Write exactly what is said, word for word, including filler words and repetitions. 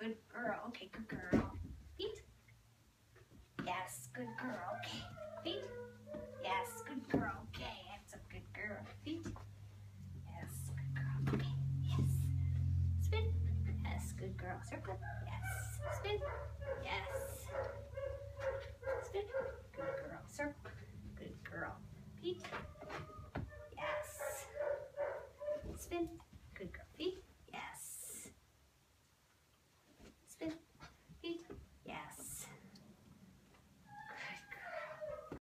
good girl. Okay, good girl. Feet. Yes, good girl. Okay, feet. Yes, good girl. Okay, that's a good girl. Feet. Yes, good girl. Okay, yes. Spin. Yes, good girl. Circle. Yes. Spin. Yes. Spin. Good girl. Circle. Good girl. Feet. Yes. Spin. Good girl. Feet.